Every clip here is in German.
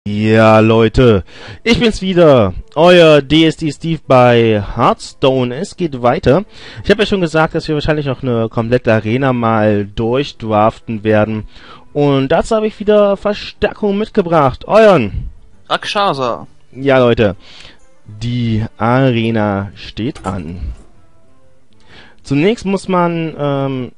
Ja, Leute, ich bin's wieder, euer DSD Steve bei Hearthstone. Es geht weiter. Ich habe ja schon gesagt, dass wir wahrscheinlich auch eine komplette Arena mal durchdraften werden. Und dazu habe ich wieder Verstärkung mitgebracht. Euren Rakshasa. Ja, Leute, die Arena steht an. Zunächst muss man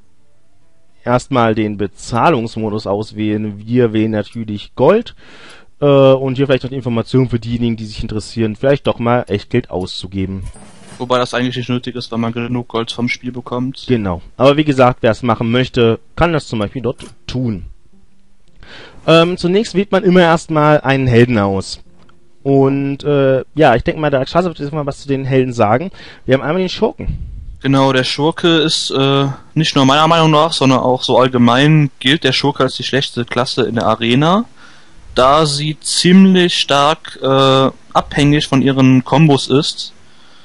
erstmal den Bezahlungsmodus auswählen. Wir wählen natürlich Gold. Und hier vielleicht noch die Information für diejenigen, die sich interessieren, vielleicht doch mal Echtgeld auszugeben. Wobei das eigentlich nicht nötig ist, weil man genug Gold vom Spiel bekommt. Genau. Aber wie gesagt, wer es machen möchte, kann das zum Beispiel dort tun. Zunächst wählt man immer erstmal einen Helden aus. Und ja, ich denke mal, der Rakshasa wird jetzt mal was zu den Helden sagen. Wir haben einmal den Schurken. Genau, der Schurke ist nicht nur meiner Meinung nach, sondern auch so allgemein gilt der Schurke als die schlechteste Klasse in der Arena, da sie ziemlich stark abhängig von ihren Kombos ist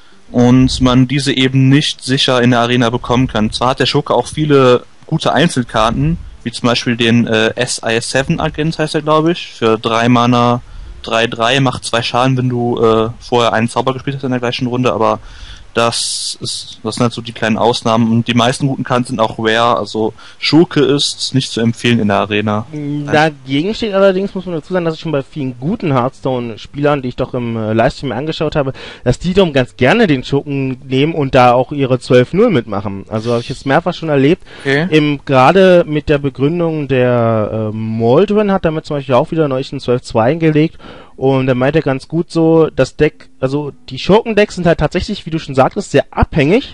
und man diese eben nicht sicher in der Arena bekommen kann. Zwar hat der Schurke auch viele gute Einzelkarten, wie zum Beispiel den SI7-Agent heißt er, glaube ich, für 3 Mana 3/3, macht 2 Schaden, wenn du vorher einen Zauber gespielt hast in der gleichen Runde, aber das sind halt so die kleinen Ausnahmen und die meisten guten Karten sind auch rare, also Schurke ist nicht zu empfehlen in der Arena. Dagegen steht allerdings, muss man dazu sagen, dass ich schon bei vielen guten Hearthstone-Spielern, die ich doch im Livestream angeschaut habe, dass die doch ganz gerne den Schurken nehmen und da auch ihre 12-0 mitmachen. Also habe ich jetzt mehrfach schon erlebt. Okay. Gerade mit der Begründung der Moldrin hat damit zum Beispiel auch wieder neulich einen 12-2 hingelegt. Und er meinte ganz gut so, das Deck, also die Schurkendecks sind halt tatsächlich, wie du schon sagtest, sehr abhängig.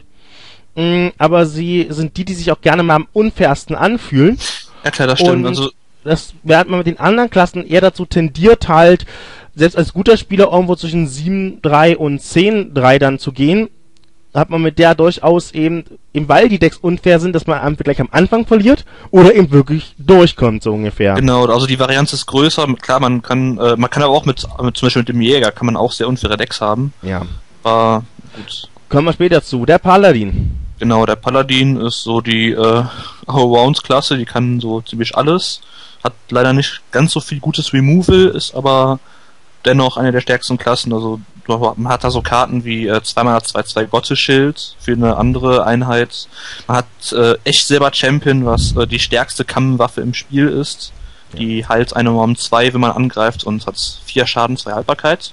Aber sie sind die sich auch gerne mal am unfairsten anfühlen. Ja klar, das stimmt. Und also während man mit den anderen Klassen eher dazu tendiert halt, selbst als guter Spieler irgendwo zwischen 7-3 und 10-3 dann zu gehen, hat man mit der durchaus eben, weil die Decks unfair sind, dass man gleich am Anfang verliert oder eben wirklich durchkommt, so ungefähr. Genau, also die Varianz ist größer. Klar, man kann aber auch zum Beispiel mit dem Jäger kann man auch sehr unfaire Decks haben. Ja. Aber gut. Kommen wir später zu. Der Paladin. Genau, der Paladin ist so die Allround-Klasse, die kann so ziemlich alles. Hat leider nicht ganz so viel gutes Removal, ist aber dennoch eine der stärksten Klassen. Also man hat da so Karten wie 2x2/2 Gotteschild für eine andere Einheit. Man hat echt selber Champion, was die stärkste Kammwaffe im Spiel ist. Ja. Die heilt eine um 2, wenn man angreift und hat 4 Schaden, 2 Haltbarkeit.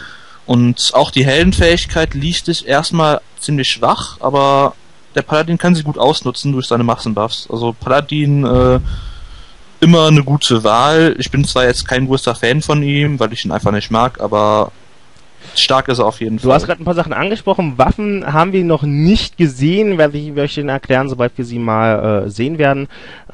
Und auch die Heldenfähigkeit liest sich erstmal ziemlich schwach, aber der Paladin kann sie gut ausnutzen durch seine Massenbuffs. Also Paladin immer eine gute Wahl. Ich bin zwar jetzt kein größter Fan von ihm, weil ich ihn einfach nicht mag, aber stark ist er auf jeden Fall. Du hast gerade ein paar Sachen angesprochen. Waffen haben wir noch nicht gesehen, werde ich euch den erklären, sobald wir sie mal sehen werden.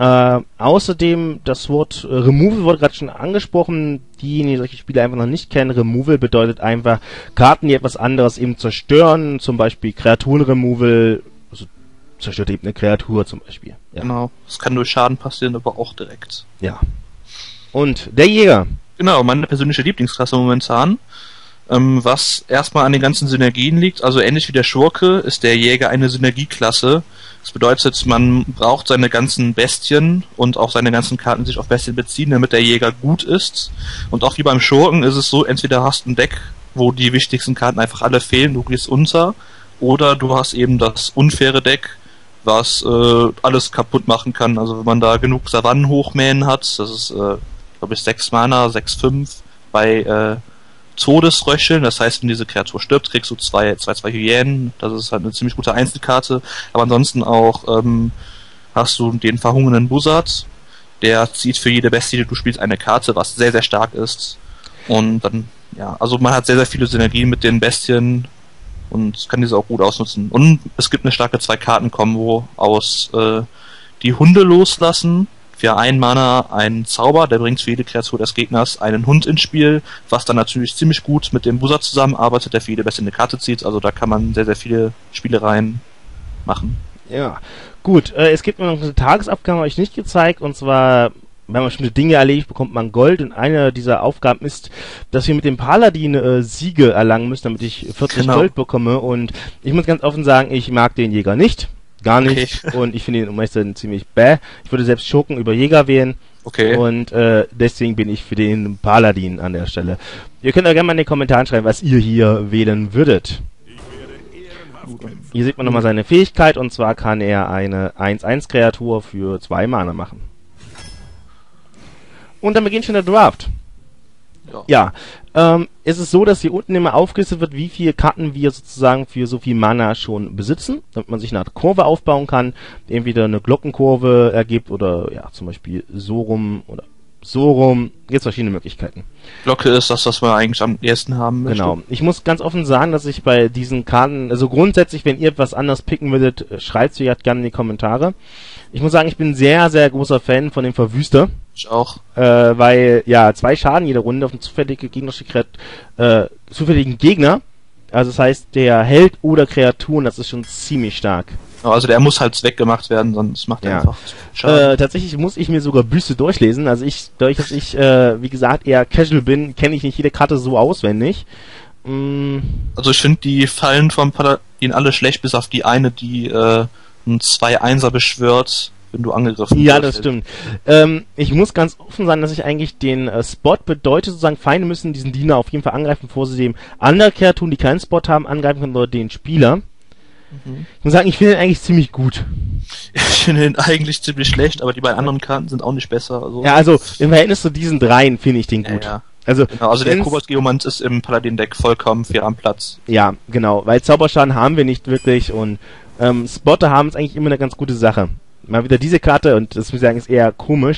Außerdem, das Wort Removal wurde gerade schon angesprochen. Diejenigen, die solche Spiele einfach noch nicht kennen, Removal bedeutet einfach Karten, die etwas anderes eben zerstören, zum Beispiel Kreaturen-Removal, also zerstört eben eine Kreatur zum Beispiel. Ja. Genau, das kann durch Schaden passieren, aber auch direkt. Ja. Und der Jäger. Genau, meine persönliche Lieblingsklasse momentan. Was erstmal an den ganzen Synergien liegt, also ähnlich wie der Schurke ist der Jäger eine Synergieklasse. Das bedeutet, man braucht seine ganzen Bestien und auch seine ganzen Karten sich auf Bestien beziehen, damit der Jäger gut ist. Und auch wie beim Schurken ist es so, entweder hast du ein Deck, wo die wichtigsten Karten einfach alle fehlen, du gehst unter, oder du hast eben das unfaire Deck, was alles kaputt machen kann. Also wenn man da genug Savannen hochmähen hat, das ist glaube ich 6 Mana, 6/5 bei Todesröcheln, das heißt, wenn diese Kreatur stirbt, kriegst du 2 Hyänen, das ist halt eine ziemlich gute Einzelkarte, aber ansonsten auch hast du den verhungernden Buzzard, der zieht für jede Bestie, die du spielst, eine Karte, was sehr, sehr stark ist, und dann, ja, also man hat sehr, sehr viele Synergien mit den Bestien und kann diese auch gut ausnutzen, und es gibt eine starke 2-Karten-Kombo aus die Hunde loslassen, für 1 Mana einen Zauber, der bringt für jede Kreatur des Gegners einen Hund ins Spiel, was dann natürlich ziemlich gut mit dem Buzzard zusammenarbeitet, der für jede Bestie eine Karte zieht, also da kann man sehr, sehr viele Spielereien machen. Ja, gut, es gibt noch eine Tagesabgabe, habe ich nicht gezeigt, und zwar, wenn man bestimmte Dinge erledigt, bekommt man Gold, und eine dieser Aufgaben ist, dass wir mit dem Paladin Siege erlangen müssen, damit ich 40 Gold bekomme, und ich muss ganz offen sagen, ich mag den Jäger nicht. Gar nicht. Okay. Und ich finde ihn um ehrlich zu sein ziemlich bäh. Ich würde selbst Schurken über Jäger wählen. Okay. Und deswegen bin ich für den Paladin an der Stelle. Ihr könnt auch gerne mal in den Kommentaren schreiben, was ihr hier wählen würdet. Hier sieht man nochmal seine Fähigkeit, und zwar kann er eine 1-1-Kreatur für 2 Mana machen. Und dann beginnt schon der Draft. Ja, es ist so, dass hier unten immer aufgelistet wird, wie viele Karten wir sozusagen für so viel Mana schon besitzen, damit man sich eine Art Kurve aufbauen kann, entweder eine Glockenkurve ergibt oder ja, zum Beispiel so rum oder so rum. Gibt verschiedene Möglichkeiten. Glocke ist das, was wir eigentlich am ersten haben möchten. Genau. Ich muss ganz offen sagen, dass ich bei diesen Karten, also grundsätzlich, wenn ihr etwas anders picken würdet, schreibt es gerne in die Kommentare. Ich muss sagen, ich bin sehr, sehr großer Fan von dem Verwüster. Ich auch. Weil, ja, 2 Schaden jede Runde auf einen zufälligen Gegner. Also das heißt, der Held oder Kreaturen, das ist schon ziemlich stark. Also der muss halt weggemacht werden, sonst macht er einfach Schaden. Tatsächlich muss ich mir sogar Büste durchlesen. Also dadurch, dass ich, wie gesagt, eher casual bin, kenne ich nicht jede Karte so auswendig. Also ich finde die Fallen vom Paladin alle schlecht, bis auf die eine, die ein 2-1er beschwört, wenn du angegriffen wirst. Ja, das stimmt. Ich muss ganz offen sein, dass ich eigentlich den Spot bedeutet, sozusagen, Feinde müssen diesen Diener auf jeden Fall angreifen, bevor sie dem andere Kreaturen, die keinen Spot haben, angreifen können, oder den Spieler. Ich muss sagen, ich finde ihn eigentlich ziemlich gut. Ich finde ihn eigentlich ziemlich schlecht, aber die beiden anderen Karten sind auch nicht besser. Also ja, also im Verhältnis zu diesen dreien finde ich den gut. Ja. Also, genau, also der Kobold-Geomant ist im Paladin-Deck vollkommen fair am Platz. Ja, genau, weil Zauberschaden haben wir nicht wirklich und Spotter haben es eigentlich immer eine ganz gute Sache. Mal wieder diese Karte, und das muss ich sagen, ist eher komisch.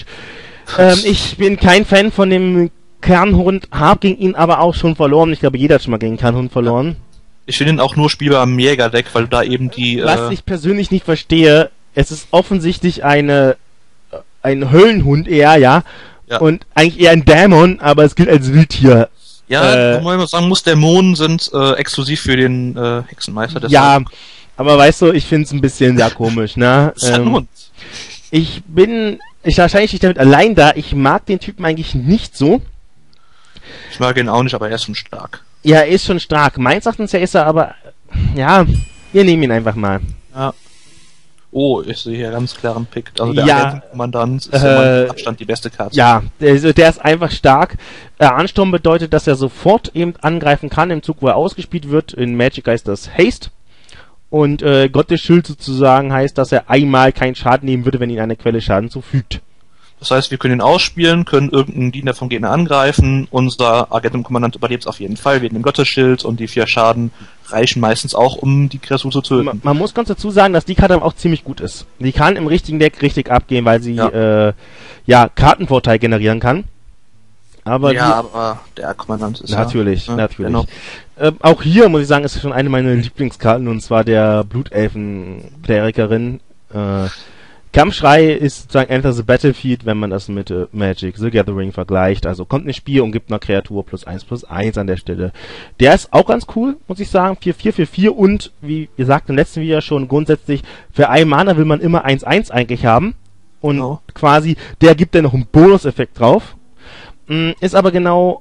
Ich bin kein Fan von dem Kernhund, habe gegen ihn aber auch schon verloren. Ich glaube, jeder hat schon mal gegen Kernhund verloren. Ja. Ich finde ihn auch nur spielbar im Jägerdeck, weil du da eben die... Was ich persönlich nicht verstehe, es ist offensichtlich ein Höllenhund eher, ja. Und eigentlich eher ein Dämon, aber es gilt als Wildtier. Ja, wo man sagen muss, Dämonen sind exklusiv für den Hexenmeister. Deshalb. Ja, aber weißt du, ich finde es ein bisschen sehr komisch, ne? Das ist ein Hund. Ich wahrscheinlich nicht damit allein da, ich mag den Typen eigentlich nicht so. Ich mag ihn auch nicht, aber er ist schon stark. Ja, er ist schon stark. Meines Erachtens ist er aber, ja, wir nehmen ihn einfach mal. Ja. Oh, ich sehe hier ganz klaren Pick. Also der Kommandant ist immer mit Abstand die beste Karte. Ja, der ist einfach stark. Ansturm bedeutet, dass er sofort eben angreifen kann im Zug, wo er ausgespielt wird. In Magic heißt das Haste. Und Gottes Schild sozusagen heißt, dass er einmal keinen Schaden nehmen würde, wenn ihn eine Quelle Schaden zufügt. Das heißt, wir können ihn ausspielen, können irgendeinen Diener vom Gegner angreifen. Unser Agentenkommandant überlebt es auf jeden Fall wegen dem Gottesschild, und die 4 Schaden reichen meistens auch, um die Kreatur zu töten. Man muss ganz dazu sagen, dass die Karte auch ziemlich gut ist. Die kann im richtigen Deck richtig abgehen, weil sie Kartenvorteil generieren kann. Aber aber der Kommandant ist natürlich. Genau. Auch hier muss ich sagen, ist schon eine meiner Lieblingskarten, und zwar der Blutelfen-Klerikerin. Kampfschrei ist sozusagen Enter the Battlefield, wenn man das mit Magic the Gathering vergleicht. Also kommt ins Spiel und gibt einer Kreatur +1/+1 an der Stelle. Der ist auch ganz cool, muss ich sagen. 4/4/4/4 und, wie gesagt im letzten Video schon, grundsätzlich für 1 Mana will man immer 1/1 eigentlich haben. Und quasi, der gibt dann noch einen Bonuseffekt drauf. Ist aber genau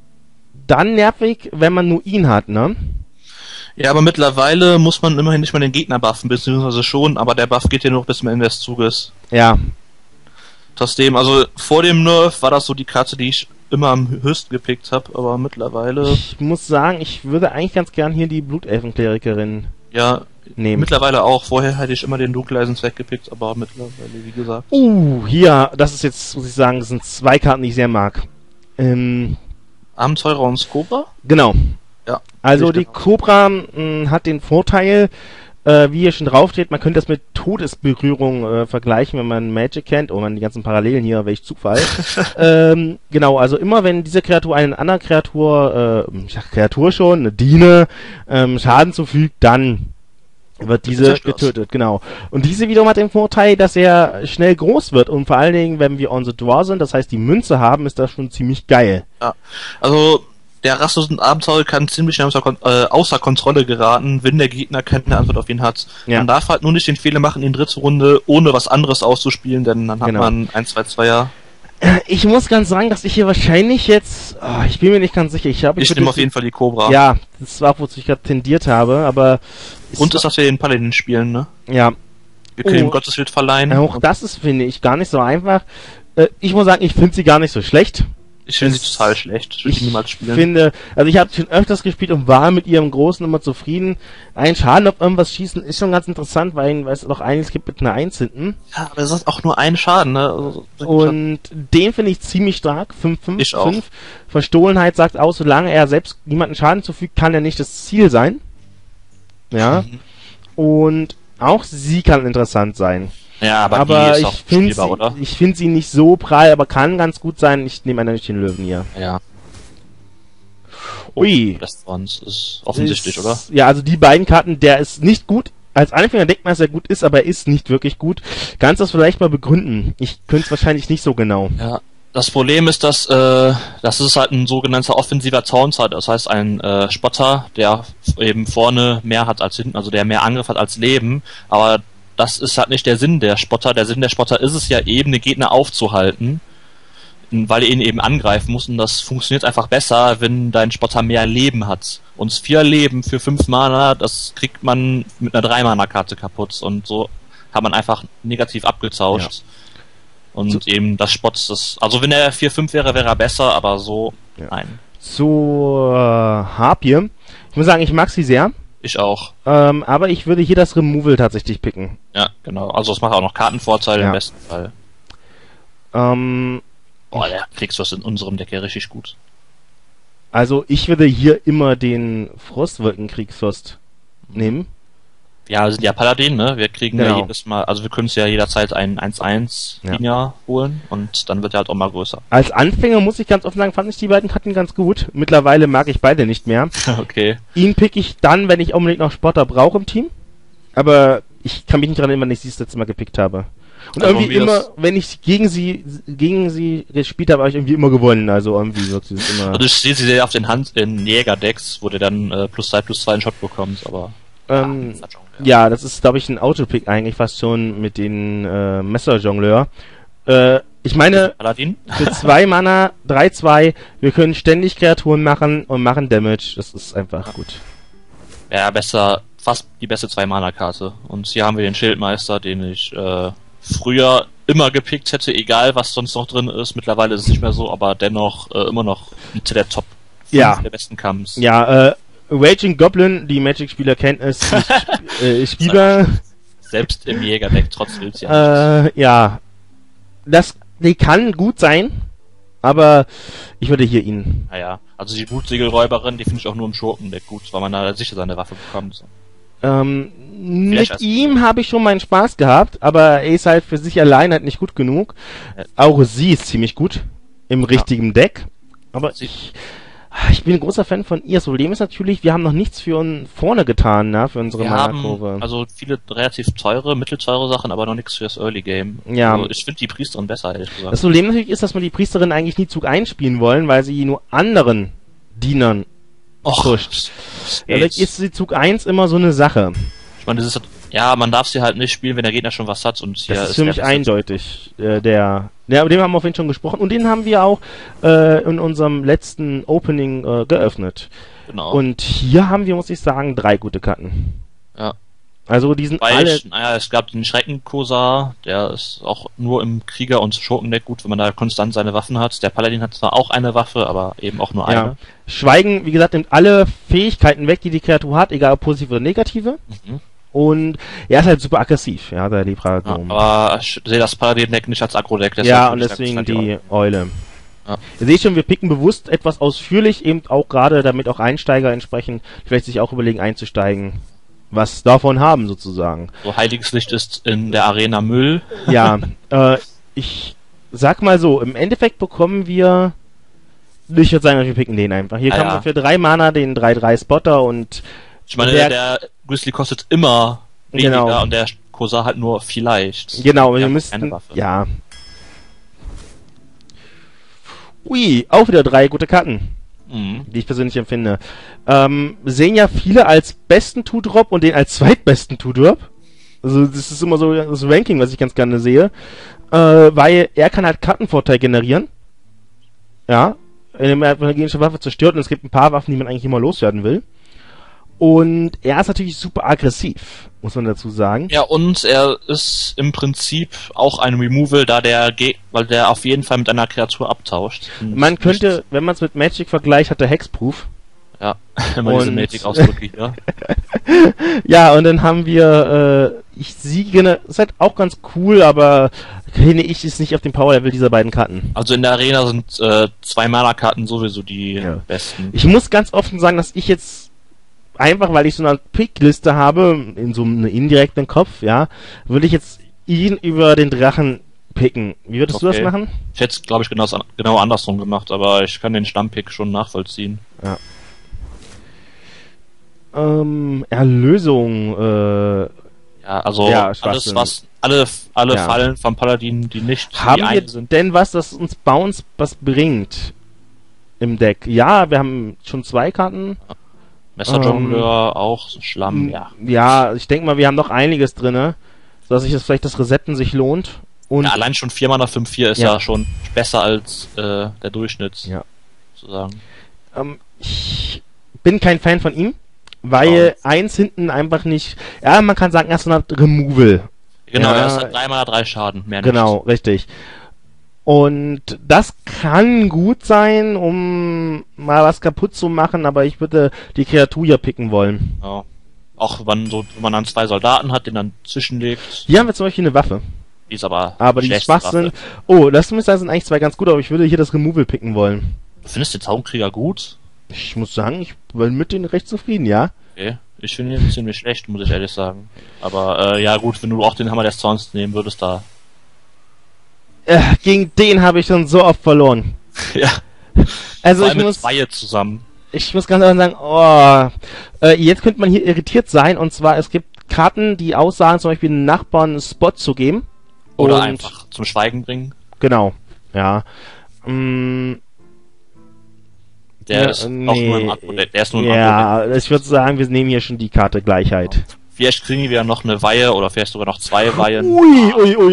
dann nervig, wenn man nur ihn hat, ne? Ja, aber mittlerweile muss man immerhin nicht mal den Gegner buffen, beziehungsweise schon, aber der Buff geht ja noch bis zum Ende des Zuges. Ja. Trotzdem, also vor dem Nerf war das so die Karte, die ich immer am höchsten gepickt habe, aber mittlerweile... Ich muss sagen, ich würde eigentlich ganz gern hier die Blutelfenklerikerin nehmen. Mittlerweile auch. Vorher hätte ich immer den Dunkeleisens weggepickt, aber mittlerweile, wie gesagt... Hier, das ist jetzt, muss ich sagen, das sind 2 Karten, die ich sehr mag. Abenteurer und Skobra? Genau. Ja, also die Cobra hat den Vorteil, wie ihr schon drauf steht, man könnte das mit Todesberührung vergleichen, wenn man Magic kennt. Oh man, die ganzen Parallelen hier, welch Zufall. Genau, also immer wenn diese Kreatur eine andere Kreatur, eine Diene, Schaden zufügt, dann wird diese getötet, genau. Und diese wiederum hat den Vorteil, dass er schnell groß wird, und vor allen Dingen, wenn wir on the draw sind, das heißt die Münze haben, ist das schon ziemlich geil. Ja, also der rastlosen Abenteuer kann ziemlich schnell außer Kontrolle geraten, wenn der Gegner keine Antwort auf ihn hat. Ja. Man darf halt nur nicht den Fehler machen, in 3. Runde ohne was anderes auszuspielen, denn dann hat man 1/2/2er. Ich muss ganz sagen, dass ich hier wahrscheinlich jetzt... ich bin mir nicht ganz sicher. Ich nehme auf jeden Fall die Cobra. Ja, das war auch, wozu ich gerade tendiert habe, aber... Und ist, dass wir den Paladin spielen, ne? Ja. Wir können ihm Gottesschild verleihen. Auch das ist, finde ich, gar nicht so einfach. Ich muss sagen, ich finde sie gar nicht so schlecht. Ich finde sie total schlecht. Ich will Ich niemals spielen. finde, also ich habe schon öfters gespielt und war mit ihrem Großen immer zufrieden. Ein Schaden auf irgendwas schießen ist schon ganz interessant, weil es noch einiges gibt mit einer 1 hinten. Ja, aber das ist auch nur ein Schaden, ne? Also, Und den finde ich ziemlich stark. 5-5. Ich auch. 5. Verstohlenheit sagt aus, solange er selbst niemanden Schaden zufügt, kann er nicht das Ziel sein. Ja. Und auch sie kann interessant sein. ja, aber die ist auch spielbar, oder? Ich finde sie nicht so prall, aber kann ganz gut sein. Ich nehme natürlich den Löwen hier. Ja. Ui. Das ist offensichtlich, ist, oder? Ja, also die beiden Karten, der ist nicht gut. Als Anfänger denkt man, dass er gut ist, aber er ist nicht wirklich gut. Kannst du das vielleicht mal begründen? Ich könnte es wahrscheinlich nicht so genau. Ja. Das Problem ist, dass es halt ein sogenannter offensiver Taunt hat. Das heißt, ein Spotter, der eben vorne mehr hat als hinten, also der mehr Angriff hat als Leben. Aber das ist halt nicht der Sinn der Spotter. Der Sinn der Spotter ist es ja eben, den Gegner aufzuhalten, weil er ihn eben angreifen muss. Und das funktioniert einfach besser, wenn dein Spotter mehr Leben hat. Und 4 Leben für 5 Mana, das kriegt man mit einer 3-Mana-Karte kaputt. Und so hat man einfach negativ abgetauscht. Ja. Und eben das Spott, also wenn er 4-5 wäre, wäre er besser, aber so, Ja. nein. Zur Harpie. Ich muss sagen, ich mag sie sehr. Ich auch. Aber ich würde hier das Removal tatsächlich picken. Ja, genau. Also es macht auch noch Kartenvorteile Ja. im besten Fall. Der Kriegsfürst in unserem Deck ja richtig gut. Also ich würde hier immer den Frostwolkenkriegsfürst nehmen. Ja, wir sind ja Paladin, ne? Wir kriegen Genau. ja jedes Mal, also wir können uns ja jederzeit einen 1-1 Ja. Linia holen und dann wird er halt auch mal größer. Als Anfänger muss ich ganz offen sagen, fand ich die beiden Karten ganz gut. Mittlerweile mag ich beide nicht mehr. Okay. Ihn pick ich dann, wenn ich unbedingt noch Spotter brauche im Team. Aber ich kann mich nicht daran erinnern, wann ich sie das letzte Mal gepickt habe. Und Also irgendwie wie immer, das- wenn ich gegen sie gespielt habe, habe ich irgendwie immer gewonnen. Also irgendwie wirkt es immer. Also ich sehe sie sehr auf den in Jäger-Decks, wo der dann +2/+2 einen Shot bekommt, aber Ähm, das hat schon, ja, das ist, glaube ich, ein Autopick eigentlich fast schon mit den Messerjongleur. Ich meine, Paladin? für 2 Mana, 3/2, wir können ständig Kreaturen machen und machen Damage. Das ist einfach gut. Ja, fast die beste 2-Mana-Karte. Und hier haben wir den Schildmeister, den ich früher immer gepickt hätte, egal was sonst noch drin ist. Mittlerweile ist es nicht mehr so, aber dennoch immer noch unter der Top 5 Ja. der besten Camps. Ja, Raging Goblin, die Magic-Spieler kennen es, spielbar. Selbst im Jägerdeck, trotz Wilds ja. Ja, die kann gut sein, aber ich würde hier ihn. Naja, also die Blutsegelräuberin, die finde ich auch nur im Schurkendeck gut, weil man da sicher seine Waffe bekommt. Mit als- ihm habe ich schon meinen Spaß gehabt, aber er ist halt für sich allein halt nicht gut genug. Ja. Auch sie ist ziemlich gut im richtigen Deck, aber ich bin ein großer Fan von ihr. Das Problem ist natürlich, wir haben noch nichts für uns vorne getan, ne, für unsere Wir haben Mana-Kurve. also viele relativ mittelteure Sachen, aber noch nichts für das Early Game. Ja. Also ich finde die Priesterin besser, ehrlich gesagt. Das Problem natürlich ist, dass wir die Priesterin eigentlich nie Zug einspielen wollen, weil sie nur anderen Dienern pusht. Dadurch ist die Zug 1 immer so eine Sache. Ich meine, das ist halt, ja, man darf sie halt nicht spielen, wenn der Gegner schon was hat und hier Das ist für der mich beste- eindeutig. Über den haben wir auf jeden Fall schon gesprochen und den haben wir auch in unserem letzten Opening geöffnet. Genau. Und hier haben wir, muss ich sagen, 3 gute Karten. Ja. Also die sind Weil alle... es gab den Schreckenkosar, der ist auch nur im Krieger- und Schurkendeck gut, wenn man da konstant seine Waffen hat. Der Paladin hat zwar auch eine Waffe, aber eben auch nur Ja. eine. Schweigen, wie gesagt, nimmt alle Fähigkeiten weg, die Kreatur hat, egal ob positive oder negative. Mhm. Und er ist halt super aggressiv, ja, der Ja, Libra-Gnome. aber ich sehe das Paladin-Deck nicht als Agro-Deck. deshalb Ja, würde und ich deswegen sagen, die Eule. Ja. Ihr seht schon, wir picken bewusst etwas ausführlich, eben auch gerade, damit auch Einsteiger entsprechend vielleicht sich auch überlegen einzusteigen, was davon haben sozusagen. So heiliges Licht ist in der Arena Müll. Ja, ich sag mal so, im Endeffekt bekommen wir, ich würde sagen, wir picken den einfach. Hier Ah, kommen ja. wir für 3 Mana den 3/3 Spotter und Ich meine, Der- der Grizzly kostet immer weniger Genau. und der Kosar halt nur vielleicht. genau, wir Ja, müssten, keine Waffe. ja. Ui, auch wieder 3 gute Karten, Mhm. die ich persönlich empfinde. Sehen ja viele als besten Two-Drop und den als zweitbesten Two-Drop. Also das ist immer so das Ranking, was ich ganz gerne sehe. Weil er kann halt Kartenvorteil generieren. Ja. Indem er eine gegnerische Waffe zerstört und es gibt ein paar Waffen, die man eigentlich immer loswerden will. Und er ist natürlich super aggressiv, muss man dazu sagen. Ja, und er ist im Prinzip auch ein Removal, weil der auf jeden Fall mit einer Kreatur abtauscht. Man könnte, wenn man es mit Magic vergleicht, hat er Hexproof. Ja, wenn man diese Magic-Ausdrücke hier. Ja, und dann haben wir, ist halt auch ganz cool, aber finde ich, ist nicht auf dem Power-Level dieser beiden Karten. Also in der Arena sind 2 Mana-Karten sowieso die besten. Ich muss ganz offen sagen, dass ich jetzt einfach, weil ich so eine Pickliste habe, in so einem indirekten Kopf, ja, würde ich jetzt ihn über den Drachen picken. Wie würdest du das machen? Ich hätte es, glaube ich, genau andersrum gemacht, aber ich kann den Stammpick schon nachvollziehen. Ja. Erlösung, ja, also alles, was alle Fallen vom Paladin, die nicht haben wir sind. Denn was, das uns Bounce was bringt im Deck? Ja, wir haben schon 2 Karten. Messerjongleur, auch Schlamm, ja. Ja, ich denke mal, wir haben noch einiges drinne, sodass sich vielleicht das Resetten sich lohnt. Und ja, allein schon 4 Mana 5/4 ist ja schon besser als der Durchschnitt, sozusagen. Ich bin kein Fan von ihm, weil 1 hinten einfach nicht, ja, man kann sagen, erst eine Removal. Genau, er ist 3 Mana 3 Schaden, mehr nicht. Genau, richtig. Und das kann gut sein, um mal was kaputt zu machen, aber ich würde die Kreatur hier picken wollen. Ja. Auch wenn man dann 2 Soldaten hat, den dann zwischenlegt. Hier haben wir zum Beispiel eine Waffe. Die ist aber die schwach sind. Oh, das sind eigentlich 2 ganz gut, aber ich würde hier das Removal picken wollen. Du findest den Zaubenkrieger gut? Ich muss sagen, ich bin mit denen recht zufrieden, ja. Okay. Ich finde ihn ziemlich schlecht, muss ich ehrlich sagen. Aber ja gut, wenn du auch den Hammer des Zorns nehmen würdest, da... Gegen den habe ich schon so oft verloren. Ja. Also ich muss... Weihe zusammen. Ich muss ganz ehrlich sagen, jetzt könnte man hier irritiert sein, und zwar, es gibt Karten, die aussagen, zum Beispiel einen Nachbarn einen Spot zu geben. Oder einfach zum Schweigen bringen. Genau, ja. Der ist auch nur im Akku, der ist nur im Akku. Ja, ich würde sagen, wir nehmen hier schon die Karte Gleichheit. Vielleicht kriegen wir noch eine Weihe oder vielleicht sogar noch 2 Weihen. Ui,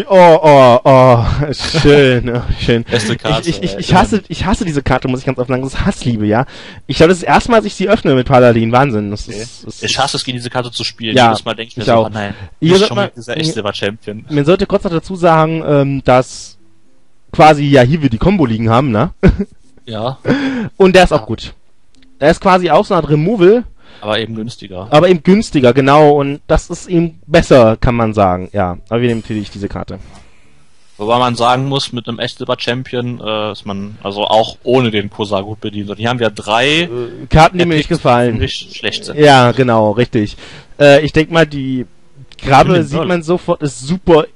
schön, schön. Beste Karte. Ich hasse diese Karte, muss ich ganz offen sagen, das ist Hassliebe, ja. Ich glaube, das ist das erste Mal, dass ich sie öffne mit Paladin, Wahnsinn. Ich hasse es, gegen diese Karte zu spielen. Ja, jedes Mal denke ich mir so, nein, ist schon mal dieser Echt-Silber-Champion. Man sollte kurz noch dazu sagen, dass quasi, hier wir die Combo liegen haben, ne? Ja. Und der ist auch gut. Der ist quasi auch so eine Art Removal. Aber eben günstiger. Genau. Und das ist ihm besser, kann man sagen. Ja, aber wir nehmen natürlich diese Karte. Wobei man sagen muss, mit einem Echt-Silber-Champion ist man also auch ohne den Kosa gut bedient. Und hier haben wir 3 Karten, die mir nicht gefallen. Nicht schlecht sind. Ja, genau, richtig. Ich denke mal, die Grabe sieht man sofort, ist super,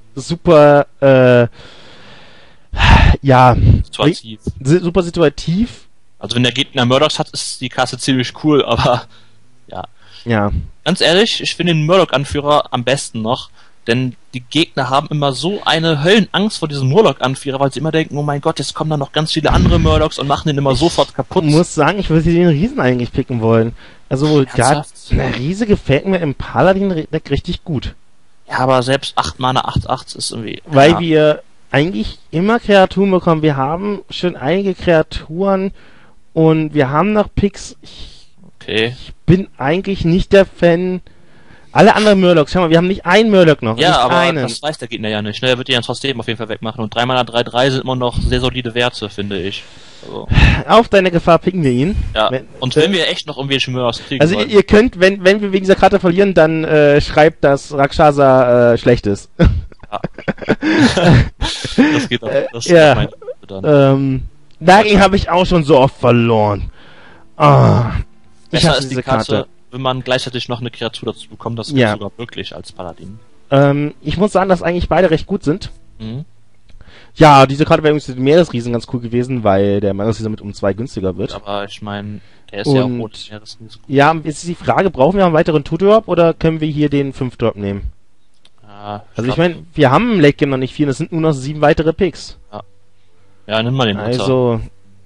situativ. Super situativ. Also wenn der Gegner Murlocs hat, ist die Karte ziemlich cool, aber ja. Ja. Ganz ehrlich, ich finde den Murloc-Anführer am besten noch, denn die Gegner haben immer so eine Höllenangst vor diesem Murloc-Anführer, weil sie immer denken, oh mein Gott, jetzt kommen da noch ganz viele andere Murlocs und machen den immer sofort kaputt. Ich muss sagen, ich würde den Riesen eigentlich picken wollen. Also, der Riese gefällt mir im Paladin-Deck richtig gut. Ja, aber selbst 8 Mana 8/8 ist irgendwie... Weil wir eigentlich immer Kreaturen bekommen. Wir haben schon einige Kreaturen und wir haben noch Picks. Ich bin eigentlich nicht der Fan. Alle anderen Murlocs, schau mal, wir haben nicht einen Murloc noch. Ja, aber das weiß der Gegner ja nicht. Ne? Er wird die ja trotzdem auf jeden Fall wegmachen. Und 3 Mana 3/3 sind immer noch sehr solide Werte, finde ich. Also. Auf deine Gefahr picken wir ihn. Ja. Und wenn wir echt noch irgendwelche Murlocs kriegen also ihr könnt, wenn wir wegen dieser Karte verlieren, dann schreibt, dass Rakshasa schlecht ist. Ja. Das geht auch. Das ja. Meine dann. Dagegen habe ich auch schon so oft verloren. Besser ist die Karte, wenn man gleichzeitig noch eine Kreatur dazu bekommt, das geht sogar wirklich als Paladin. Ich muss sagen, dass eigentlich beide recht gut sind. Mhm. Ja, diese Karte wäre übrigens mit Meeresriesen ganz cool gewesen, weil der Meeresriesen mit um 2 günstiger wird. Aber ich meine, der ist ja auch ohne Meeresriesen. Ja, jetzt ist die Frage, brauchen wir einen weiteren 2-Drop oder können wir hier den 5-Drop nehmen? Ja, also ich meine, wir haben im Late Game noch nicht 4, das sind nur noch 7 weitere Picks. Ja, nimm mal den Also...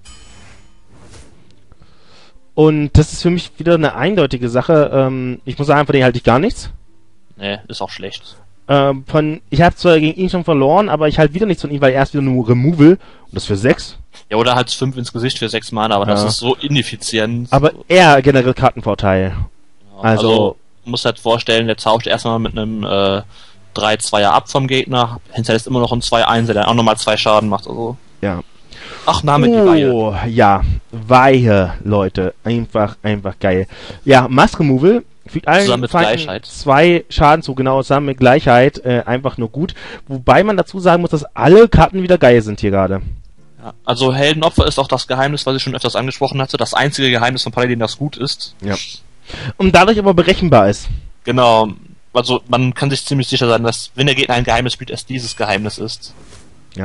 Und das ist für mich wieder eine eindeutige Sache. Ich muss sagen, von denen halte ich gar nichts. Nee, ist auch schlecht. Ich habe zwar gegen ihn schon verloren, aber ich halte wieder nichts von ihm, weil er ist wieder nur Removal. Und das für 6. Ja, oder halt 5 ins Gesicht für 6 Mana, aber das ist so ineffizient. Aber er generell Kartenvorteil. Also muss halt vorstellen, der tauscht erstmal mit einem 3-2er ab vom Gegner, hinterlässt immer noch einen 2-1er, der auch nochmal 2 Schaden macht. Also. Ja. Ach, Name die Weihe. Oh, ja. Weihe, Leute. Einfach geil. Ja, Mass Removal fügt allen Feinden 2 Schaden zu, genau, zusammen mit Gleichheit. Einfach nur gut. Wobei man dazu sagen muss, dass alle Karten wieder geil sind hier gerade. Ja, also Heldenopfer ist auch das Geheimnis, was ich schon öfters angesprochen hatte. Das einzige Geheimnis von Paladin, das gut ist. Ja. Und dadurch aber berechenbar ist. Genau. Also man kann sich ziemlich sicher sein, dass wenn der Gegner ein Geheimnis spielt, es dieses Geheimnis ist. Ja.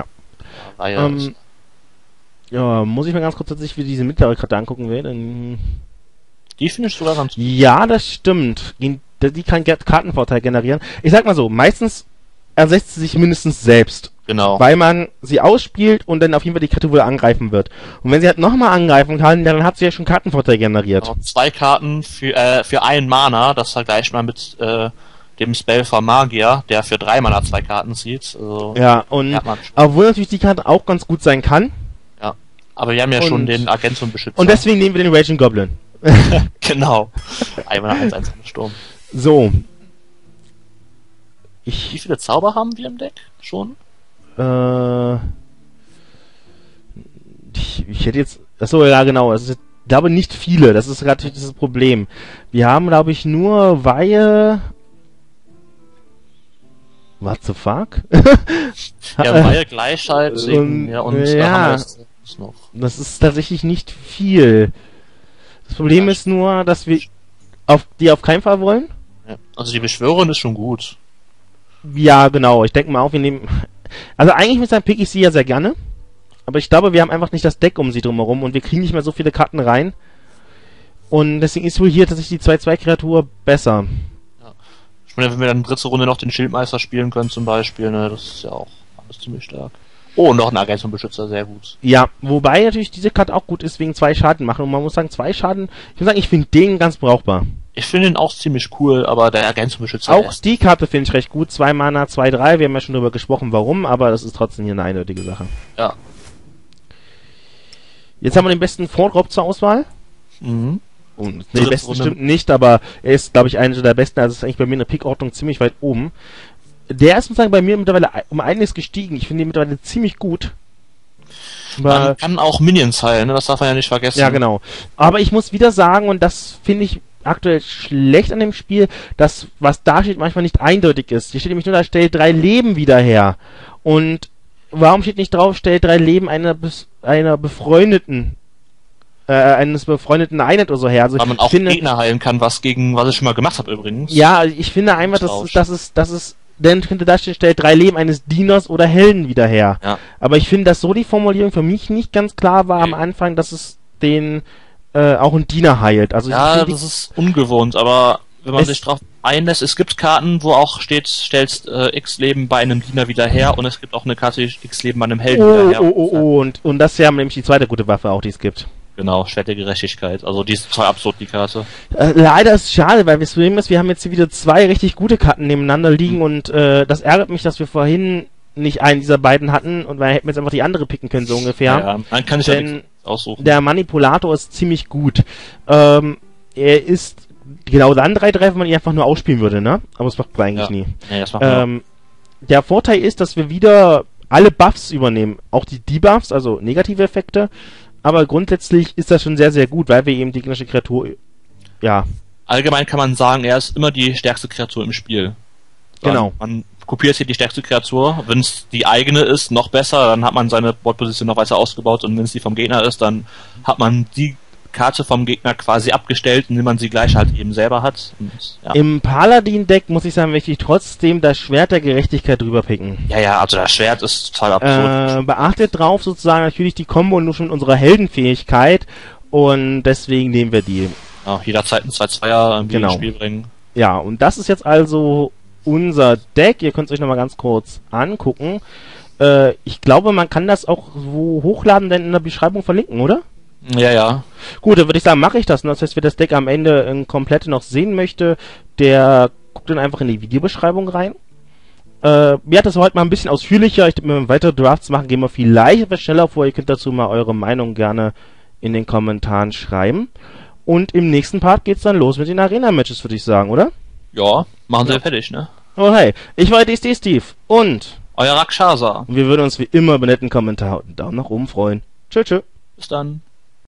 Ja, muss ich mal ganz kurz tatsächlich wie diese mittlere Karte angucken werden. Die finde ich sogar ganz gut. Ja, das stimmt. Die kann Kartenvorteil generieren. Ich sag mal so, meistens ersetzt sie sich mindestens selbst. Genau. Weil man sie ausspielt und dann auf jeden Fall die Karte wohl angreifen wird. Und wenn sie halt nochmal angreifen kann, dann hat sie ja schon Kartenvorteil generiert. Genau, 2 Karten für einen Mana, das vergleicht man mit dem Spell von Magier, der für 3 Mana 2 Karten zieht. Also, ja, und obwohl natürlich die Karte auch ganz gut sein kann. Ja, aber wir haben ja schon den Agentum-Beschützer. Und deswegen nehmen wir den Raging Goblin. Genau. Einmal 1-1 Sturm. So. Wie viele Zauber haben wir im Deck schon? Ich hätte jetzt... Achso, ja genau. Es ist, ich glaube nicht viele. Das ist gerade das Problem. Wir haben, glaube ich, nur Weihe... What the fuck? Ja, Weihe, Gleichheit und da haben wir das noch. Das ist tatsächlich nicht viel. Das Problem ist nur, dass wir auf keinen Fall wollen. Ja, also die Beschwörerin ist schon gut. Ja, genau. Ich denke mal auch, wir nehmen... Also eigentlich mit seinem pick ich sie ja sehr gerne. Aber ich glaube, wir haben einfach nicht das Deck um sie drumherum und wir kriegen nicht mehr so viele Karten rein. Und deswegen ist wohl hier tatsächlich die 2-2-Kreatur besser. Ja. Ich meine, wenn wir dann dritte Runde noch den Schildmeister spielen können zum Beispiel, ne, das ist ja auch alles ziemlich stark. Oh, und noch ein Agentum-Beschützer, sehr gut. Ja, wobei natürlich diese Karte auch gut ist wegen 2 Schaden machen. Und man muss sagen, 2 Schaden, ich muss sagen, ich finde den ganz brauchbar. Ich finde ihn auch ziemlich cool, aber der Agentum-Beschützer... Auch die Karte finde ich recht gut. 2 Mana, 2-3. Wir haben ja schon darüber gesprochen, warum, aber das ist trotzdem hier eine eindeutige Sache. Ja. Jetzt haben wir den besten Vordrop zur Auswahl. Mhm. Und den besten stimmt nicht, aber er ist, glaube ich, einer der besten. Also ist eigentlich bei mir in der Pickordnung ziemlich weit oben. Der ist, muss ich sagen, bei mir mittlerweile um einiges gestiegen. Ich finde ihn mittlerweile ziemlich gut. Man kann auch Minions heilen, ne? Das darf man ja nicht vergessen. Ja, genau. Aber ich muss wieder sagen, und das finde ich aktuell schlecht an dem Spiel, dass was da steht manchmal nicht eindeutig ist. Hier steht nämlich nur, da stellt 3 Leben wieder her. Und warum steht nicht drauf, stellt 3 Leben einer befreundeten eines befreundeten Einheit oder so her. Also weil man auch Gegner heilen kann, was ich schon mal gemacht habe übrigens. Ja, ich finde einfach, das ist denn könnte da stehen, stellt 3 Leben eines Dieners oder Helden wieder her. Ja. Aber ich finde, dass so die Formulierung für mich nicht ganz klar war am Anfang, dass es den auch ein Diener heilt. Also ja, das ist ungewohnt, aber wenn man sich drauf einlässt, es gibt Karten, wo auch steht, stellst X Leben bei einem Diener wieder her und es gibt auch eine Karte, X Leben bei einem Helden wieder her. Und das hier haben nämlich die zweite gute Waffe auch, die es gibt. Genau, Schwert der Gerechtigkeit. Also die ist total absurd, die Karte. Leider ist es schade, weil wir haben jetzt hier wieder 2 richtig gute Karten nebeneinander liegen und das ärgert mich, dass wir vorhin nicht einen dieser beiden hatten und wir hätten jetzt einfach die andere picken können, so ungefähr. Ja, man kann sich ja aussuchen. Der Manipulator ist ziemlich gut. Er ist genau dann 3-3, wenn man ihn einfach nur ausspielen würde, ne? Aber das macht man eigentlich nie. Ja, das macht der Vorteil ist, dass wir wieder alle Buffs übernehmen. Auch die Debuffs, also negative Effekte. Aber grundsätzlich ist das schon sehr, sehr gut, weil wir eben die gegnerische Kreatur, ja. Allgemein kann man sagen, er ist immer die stärkste Kreatur im Spiel. Genau. Man kopiert hier die stärkste Kreatur. Wenn es die eigene ist, noch besser, dann hat man seine Boardposition noch weiter ausgebaut und wenn es die vom Gegner ist, dann hat man die Karte vom Gegner quasi abgestellt, indem man sie gleich halt eben selber hat. Und, ja. Im Paladin-Deck, muss ich sagen, möchte ich trotzdem das Schwert der Gerechtigkeit drüber picken. Ja, also das Schwert ist total absurd. Beachtet drauf sozusagen natürlich die Kombo nur schon unserer Heldenfähigkeit und deswegen nehmen wir die. Ja, jederzeit ein 2-2er ins Spiel bringen. Ja, und das ist jetzt also unser Deck. Ihr könnt es euch nochmal ganz kurz angucken. Ich glaube, man kann das auch so hochladen, denn in der Beschreibung verlinken, oder? Ja. Gut, dann würde ich sagen, mache ich das. Und das heißt, wer das Deck am Ende komplett noch sehen möchte, der guckt dann einfach in die Videobeschreibung rein. Mir hat das heute mal ein bisschen ausführlicher. Ich denke, wenn wir weitere Drafts machen, gehen wir vielleicht etwas schneller vor. Ihr könnt dazu mal eure Meinung gerne in den Kommentaren schreiben. Und im nächsten Part geht's dann los mit den Arena-Matches, würde ich sagen, oder? Ja, machen sie fertig, ne? Oh hey, ich war DSD Steve und Euer Rakshasa. wir würden uns wie immer über netten Kommentar und einen Daumen nach oben freuen. Tschö, tschö. Bis dann.